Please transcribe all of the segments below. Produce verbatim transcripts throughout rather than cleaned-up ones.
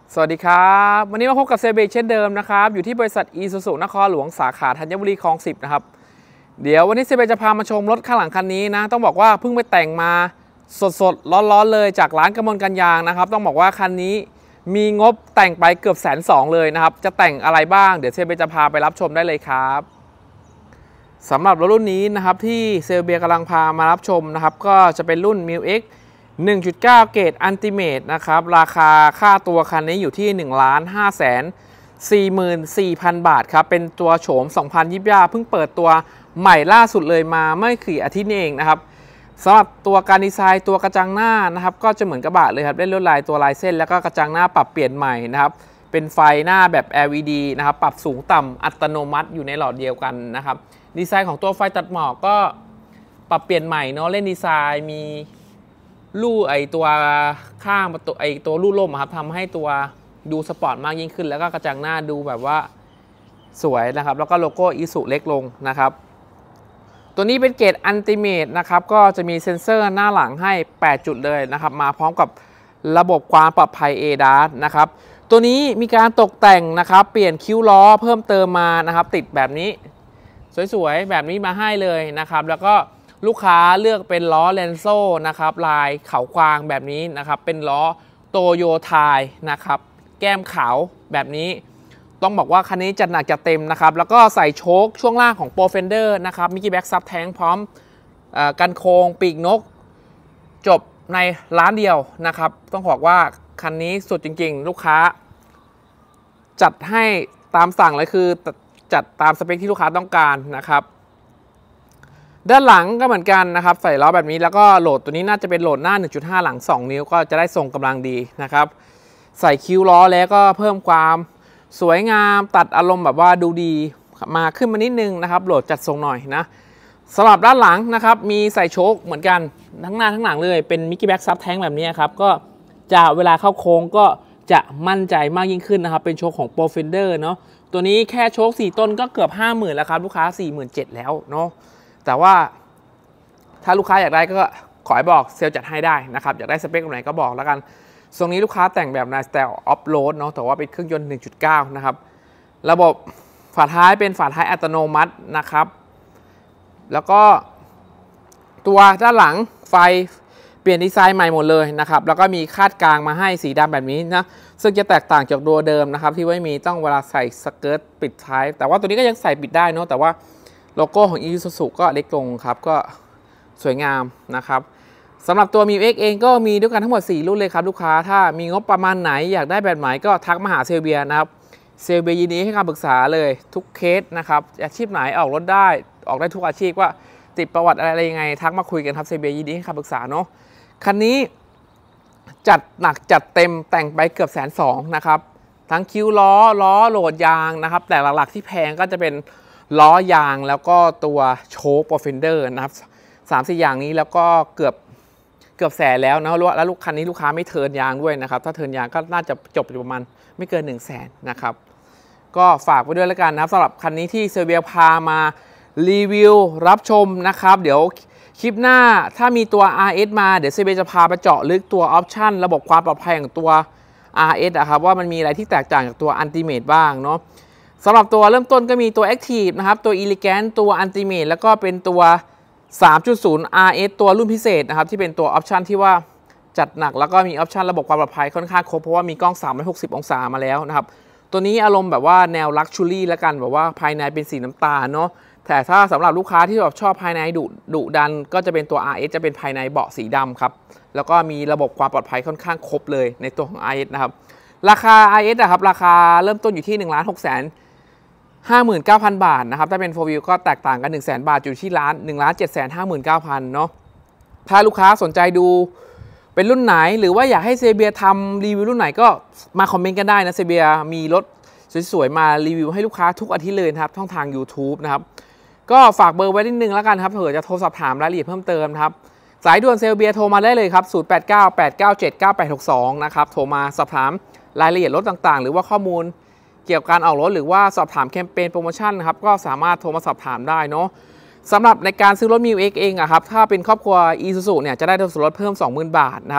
สวัสดีครับวันนี้มาพบกับเซเบกเช่นเดิมนะครับอยู่ที่บริษัทอีซูซูนครหลวงสาขาธัญบุรีคลองสิบนะครับเดี๋ยววันนี้เซเบกจะพามาชมรถข้างหลังคันนี้นะต้องบอกว่าเพิ่งไปแต่งมาสดๆร้อนๆเลยจากร้านกมลกันยางนะครับต้องบอกว่าคันนี้มีงบแต่งไปเกือบแสนสองเลยนะครับจะแต่งอะไรบ้างเดี๋ยวเซเบกจะพาไปรับชมได้เลยครับสำหรับรถรุ่นนี้นะครับที่เซเบกกำลังพามารับชมนะครับก็จะเป็นรุ่น มิว เอ็กซ์ หนึ่งจุดเก้า เกรดอัลติเมทนะครับราคาค่าตัวคันนี้อยู่ที่ หนึ่งล้านห้าแสนสี่หมื่นสี่พัน บาทครับเป็นตัวโฉมสองพันยี่สิบเพิ่งเปิดตัวใหม่ล่าสุดเลยมาไม่กี่อาทิตย์นี้เองนะครับสำหรับตัวการดีไซน์ตัวกระจังหน้านะครับก็จะเหมือนกระบะเลยครับได้ลวดลายตัวลายเส้นแล้วก็กระจังหน้าปรับเปลี่ยนใหม่นะครับเป็นไฟหน้าแบบ แอล อี ดี นะครับปรับสูงต่ำอัตโนมัติอยู่ในหลอดเดียวกันนะครับดีไซน์ของตัวไฟตัดหมอกก็ปรับเปลี่ยนใหม่เนาะเล่นดีไซน์มีลู่ไอตัวข้างประตูไอตัวลู่ลมครับทำให้ตัวดูสปอร์ตมากยิ่งขึ้นแล้วก็กระจังหน้าดูแบบว่าสวยนะครับแล้วก็โลโก้อีซูเล็กลงนะครับตัวนี้เป็นเกรดอัลติเมทนะครับก็จะมีเซ็นเซอร์หน้าหลังให้แปดจุดเลยนะครับมาพร้อมกับระบบความปลอดภัย เอ ดาส นะครับตัวนี้มีการตกแต่งนะครับเปลี่ยนคิ้วล้อเพิ่มเติมมานะครับติดแบบนี้สวยๆแบบนี้มาให้เลยนะครับแล้วก็ลูกค้าเลือกเป็นล้อเลนโซ่นะครับลายเขาควางแบบนี้นะครับเป็นล้อโตโยไทยนะครับแก้มขาวแบบนี้ต้องบอกว่าคันนี้จัดหนักจัดเต็มนะครับแล้วก็ใส่โชคช่วงล่างของโปรเฟนเดอร์นะครับมิกกี้แบ็กซับแทงพร้อมกันโค้งปีกนกจบในร้านเดียวนะครับต้องบอกว่าคันนี้สุดจริงๆลูกค้าจัดให้ตามสั่งเลยคือจัดตามสเปคที่ลูกค้าต้องการนะครับด้านหลังก็เหมือนกันนะครับใส่ล้อแบบนี้แล้วก็โหลดตัวนี้น่าจะเป็นโหลดหน้า หนึ่งจุดห้า หลังสองนิ้วก็จะได้ทรงกำลังดีนะครับใส่คิ้วล้อแล้วก็เพิ่มความสวยงามตัดอารมณ์แบบว่าดูดีมาขึ้นมานิดนึงนะครับโหลดจัดทรงหน่อยนะสำหรับด้านหลังนะครับมีใส่โชคเหมือนกันทั้งหน้าทั้งหลังเลยเป็นมิกกี้แบ็กซับแทงแบบนี้ครับก็จะเวลาเข้าโค้งก็จะมั่นใจมากยิ่งขึ้นนะครับเป็นโชคของโปรเฟนเดอร์เนาะตัวนี้แค่โชคสี่ต้นก็เกือบ ห้าหมื่น แล้วครับลูกค้า สี่หมื่นเจ็ดพัน แล้วเนาะแต่ว่าถ้าลูกค้าอยากได้ก็ขอให้บอกเซลล์จัดให้ได้นะครับอยากได้สเปคไหนก็บอกแล้วกันทรงนี้ลูกค้าแต่งแบบในสไตล์ออฟโรดเนาะแต่ว่าเป็นเครื่องยนต์ หนึ่งจุดเก้า นะครับระบบฝาท้ายเป็นฝาท้ายอัตโนมัตินะครับแล้วก็ตัวด้านหลังไฟเปลี่ยนดีไซน์ใหม่หมดเลยนะครับแล้วก็มีคาดกลางมาให้สีดำแบบนี้นะซึ่งจะแตกต่างจากตัวเดิมนะครับที่ไม่มีต้องเวลาใส่สเกิร์ตปิดท้ายแต่ว่าตัวนี้ก็ยังใส่ปิดได้เนาะแต่ว่าโลโก้ของ อีซูซู ก็เล็กลงครับก็สวยงามนะครับสำหรับตัว มิว เอ็กซ์ เองก็มีด้วยกันทั้งหมดสี่รุ่นเลยครับลูกค้าถ้ามีงบประมาณไหนอยากได้แบบไหนก็ทักมาหาเซลเบียนะครับเซลเบียยินดีให้คำปรึกษาเลยทุกเคสนะครับอาชีพไหนออกรถได้ออกได้ทุกอาชีพว่าติดประวัติอะไรยังไงทักมาคุยกันครับเซลเบียยินดีให้คำปรึกษาเนาะคันนี้จัดหนักจัดเต็มแต่งไปเกือบแสนสองนะครับทั้งคิ้วล้อล้อโหลดยางนะครับแต่หลักๆที่แพงก็จะเป็นล้อยางแล้วก็ตัวโชคโปรเฟนเดอร์นะครับสามสี่อย่างนี้แล้วก็เกือบเกือบแสนแล้วนะแล้วลูกคันนี้ลูกค้าไม่เทิร์นยางด้วยนะครับถ้าเทิร์นยางก็น่าจะจบอยู่ประมาณไม่เกินหนึ่งแสนนะครับก็ฝากไว้ด้วยแล้วกันนะครับสำหรับคันนี้ที่เซอร์เบียพามารีวิวรับชมนะครับเดี๋ยวคลิปหน้าถ้ามีตัว อาร์ เอส มาเดี๋ยวเซอร์เบียจะพาไปเจาะลึกตัวออปชั่นระบบความปลอดภัยของตัว อาร์ เอส นะครับว่ามันมีอะไรที่แตกต่างจากตัว Ultimate บ้างเนาะสำหรับตัวเริ่มต้นก็มีตัว Active นะครับตัว Elegant ตัว Ultimate แล้วก็เป็นตัว สามจุดศูนย์ อาร์ เอส ตัวรุ่นพิเศษนะครับที่เป็นตัวออปชันที่ว่าจัดหนักแล้วก็มีออปชันระบบความปลอดภัยค่อนข้างครบเพราะว่ามีกล้องสามร้อยหกสิบองศามาแล้วนะครับตัวนี้อารมณ์แบบว่าแนวลักชัวรี่แล้วกันแบบว่าภายในเป็นสีน้ำตาลเนาะแต่ถ้าสำหรับลูกค้าที่แบบชอบภายในดุดุดันก็จะเป็นตัว อาร์ เอส จะเป็นภายในเบาะสีดำครับแล้วก็มีระบบความปลอดภัยค่อนข้างครบเลยในตัวของ อาร์ เอส นะครับราคา อาร์ เอส นะครับราคาเริ่มต้นอยู่ที่ หนึ่งล้านหกแสนห้าหมื่นเก้าพัน บาทนะครับถ้าเป็น โฟร์ วิว ก็แตกต่างกัน หนึ่งแสน บาทอยู่ที่ร้าน หนึ่งล้านเจ็ดแสนห้าหมื่นเก้าพัน เนาะถ้าลูกค้าสนใจดูเป็นรุ่นไหนหรือว่าอยากให้เซเบียทำรีวิวรุ่นไหนก็มาคอมเมนต์กันได้นะเซเบียมีรถสวยๆมารีวิวให้ลูกค้าทุกอาทิตย์เลยนะครับช่องทาง ยูทูบ นะครับก็ฝากเบอร์ไว้นิดนึงแล้วกันครับเผื่อจะโทรสอบถามรายละเอียดเพิ่มเติมครับสายด่วนเซเบียโทรมาได้เลยครับศูนย์ แปด เก้า แปด เก้า เจ็ด เก้า แปด หก สองนะครับโทรมาสอบถามรายละเอียดรถต่างๆหรือว่าข้อมูลเกี่ยวกับการออกรถหรือว่าสอบถามแคมเปญโปรโมชั่นนะครับก็สามารถโทรมาสอบถามได้เนาะสำหรับในการซื้อรถ มิว เอ็กซ์ เองอะครับถ้าเป็นครอบครัว อีซูซู เนี่ยจะได้ส่วนลดเพิ่ม สองหมื่น บาทนะครับ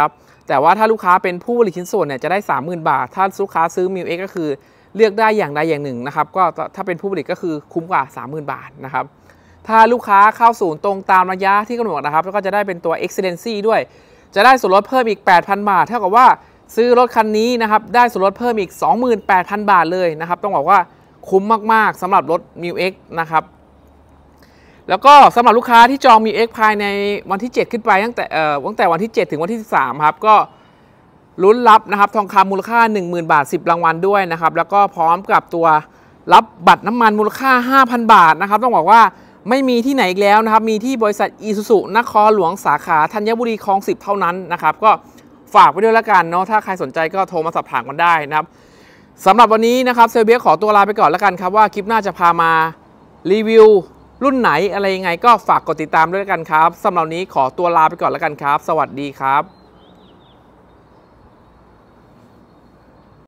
แต่ว่าถ้าลูกค้าเป็นผู้ผลิตชิ้นส่วนเนี่ยจะได้ สามหมื่น บาทถ้าลูกค้าซื้อ มิว เอ็กซ์ ก็คือเลือกได้อย่างใดอย่างหนึ่งนะครับก็ถ้าเป็นผู้ผลิตก็คือคุ้มกว่า สามหมื่น บาทนะครับถ้าลูกค้าเข้าศูนย์ตรงตามระยะที่กำหนดนะครับแล้วก็จะได้เป็นตัว Excellency ด้วยจะได้ส่วนลดเพิ่มอีก แปดพัน บาทเท่ากับว่าซื้อรถคันนี้นะครับได้ส่วนลดเพิ่มอีก สองหมื่นแปดพัน บาทเลยนะครับต้องบอกว่าคุ้มมากๆสำหรับรถ มิว เอ็กซ์ นะครับแล้วก็สำหรับลูกค้าที่จอง มิว เอ็กซ์ ภายในวันที่เจ็ดขึ้นไปตั้งแต่เอ่อตั้งแต่วันที่เจ็ดถึงวันที่สิบสามครับก็ลุ้นรับนะครับทองคำมูลค่า หนึ่งหมื่น บาทสิบรางวัลด้วยนะครับแล้วก็พร้อมกับตัวรับบัตรน้ำมันมูลค่า ห้าพัน บาทนะครับต้องบอกว่าไม่มีที่ไหนอีกแล้วนะครับมีที่บริษัทอีซูซุนครหลวงสาขาธัญบุรีคลองสิบเท่านั้นนะครับก็ฝากไว้ด้วยแล้วกันเนาะถ้าใครสนใจก็โทรมาสอบถามกันได้นะครับสำหรับวันนี้นะครับเซลเบียขอตัวลาไปก่อนแล้วกันครับว่าคลิปหน้าจะพามารีวิวรุ่นไหนอะไรยังไงก็ฝากกดติดตามด้วยกันครับสำหรับวันนี้ขอตัวลาไปก่อนแล้วกันครับสวัสดีครับ